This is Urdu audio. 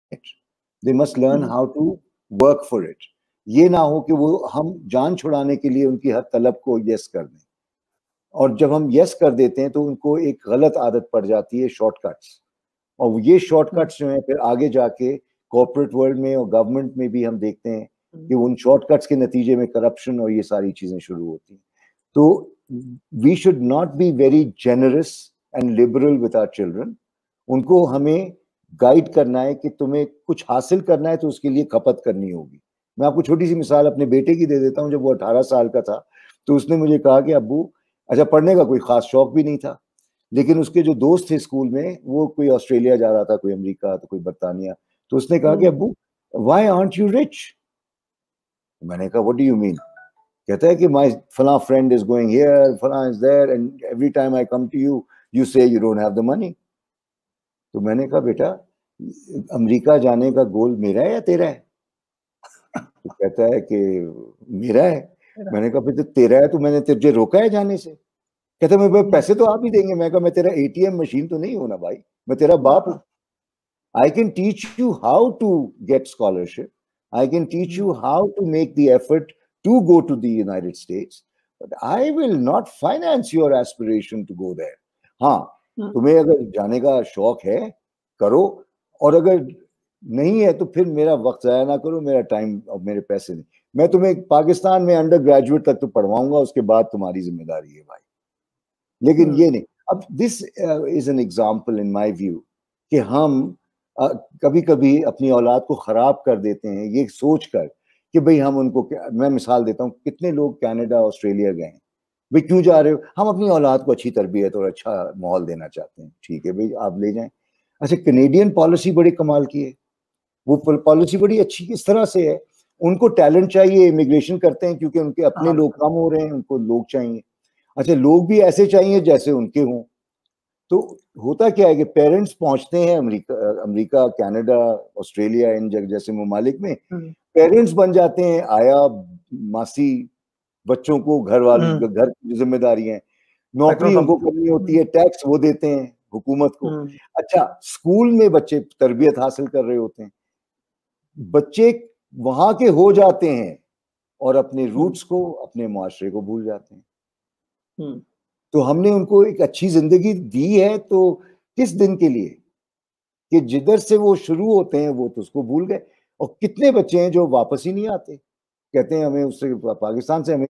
They must learn how to work for it. یہ نہ ہو کہ وہ ہم جان چھڑانے کے لیے ان کی ہر طلب کو یس کر دیں, اور جب ہم یس کر دیتے ہیں تو ان کو ایک غلط عادت پڑ جاتی ہے شارٹ کٹس, اور یہ شارٹ کٹس جو ہیں پھر آگے جا کے کارپوریٹ ورلڈ میں اور گورنمنٹ میں بھی ہم دیکھتے ہیں کہ ان شارٹ کٹس کے نتیجے میں کرپشن اور یہ ساری چیزیں شروع ہوتی ہیں. تو we should not be very generous and liberal with our children. ان کو ہمیں گائیڈ کرنا ہے کہ تمہیں کچھ حاصل کرنا ہے تو اس کے لیے کھپت کرنی ہوگی. میں آپ کو چھوٹی سی مثال اپنے بیٹے کی دے دیتا ہوں. جب وہ 18 سال کا تھا تو اس نے مجھے کہا کہ ابو, اچھا پڑھنے کا کوئی خاص شوق بھی نہیں تھا, لیکن اس کے جو دوست تھے اسکول میں وہ کوئی آسٹریلیا جا رہا تھا, کوئی امریکہ تو کوئی برطانیہ, تو اس نے کہا کہ ابو وائی آرنٹ یو رچ. میں نے کہا وٹ ڈو یو مین. کہتا ہے کہ مائی فلاں فرینڈ از گوئنگ ہیئر, فلاں is there, and every time I come to you you say you don't have the money. تو میں نے کہا بیٹا امریکہ جانے کا گول میرا ہے یا تیرا ہے؟ تو کہتا ہے کہ میرا ہے. میں نے کہا پھر تیرا ہے تو میں نے تجھے روکا ہے جانے سے؟ کہتا ہے میں پیسے تو آپ ہی دیں گے. میں کہا میں تیرا اے ٹی ایم مشین تو نہیں ہوں نا بھائی, میں تیرا باپ ہوں. I can teach you how to get scholarship. I can teach you how to make the effort to go to the United States. But I will not finance your aspiration to go there. ہاں تمہیں اگر جانے کا شوق ہے کرو, اور اگر نہیں ہے تو پھر میرا وقت ضائع نہ کرو, میرا ٹائم اور میرے پیسے نہیں. میں تمہیں پاکستان میں انڈر گریجویٹ تک تو پڑھواؤں گا, اس کے بعد تمہاری ذمہ داری ہے بھائی. لیکن یہ نہیں. اب this is an example in my view کہ ہم کبھی کبھی اپنی اولاد کو خراب کر دیتے ہیں یہ سوچ کر کہ بھئی ہم ان کو, میں مثال دیتا ہوں, کتنے لوگ کینیڈا آسٹریلیا گئے ہیں, بھئی کیوں جا رہے ہو؟ ہم اپنی اولاد کو اچھی تربیت اور اچھا ماحول دینا چاہتے ہیں. ٹھیک ہے بھئی آپ لے جائیں. اچھا کینیڈین پالیسی بڑی کمال کی ہے, وہ پالیسی بڑی اچھی اس طرح سے ہے, ان کو ٹیلنٹ چاہیے, امیگریشن کرتے ہیں کیونکہ ان کے اپنے لوگ کم ہو رہے ہیں, ان کو لوگ چاہیے. اچھا لوگ بھی ایسے چاہیے جیسے ان کے ہوں. تو ہوتا کیا ہے کہ پیرنٹس پہنچتے ہیں امریکہ کینیڈا آسٹریلیا ان جیسے ممالک میں, پیرنٹس بن جاتے ہیں آیا ماسی, بچوں کو گھر والوں گھر کی ذمہ داری ہیں, نوکری ان کو کرنی ہوتی ہے, ٹیکس وہ دیتے ہیں حکومت کو. اچھا اسکول میں بچے تربیت حاصل کر رہے ہوتے ہیں, بچے وہاں کے ہو جاتے ہیں اور اپنے روٹس کو اپنے معاشرے کو بھول جاتے ہیں. تو ہم نے ان کو ایک اچھی زندگی دی ہے تو کس دن کے لیے کہ جدھر سے وہ شروع ہوتے ہیں وہ تو اس کو بھول گئے. اور کتنے بچے ہیں جو واپس ہی نہیں آتے, کہتے ہیں ہمیں اس سے پاکستان سے ہمیں